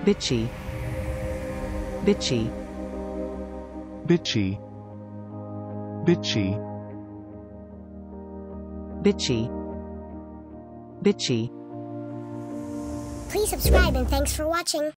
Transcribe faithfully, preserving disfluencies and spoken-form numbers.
bitchy, bitchy, bitchy, bitchy, bitchy, bitchy. Please subscribe and thanks for watching.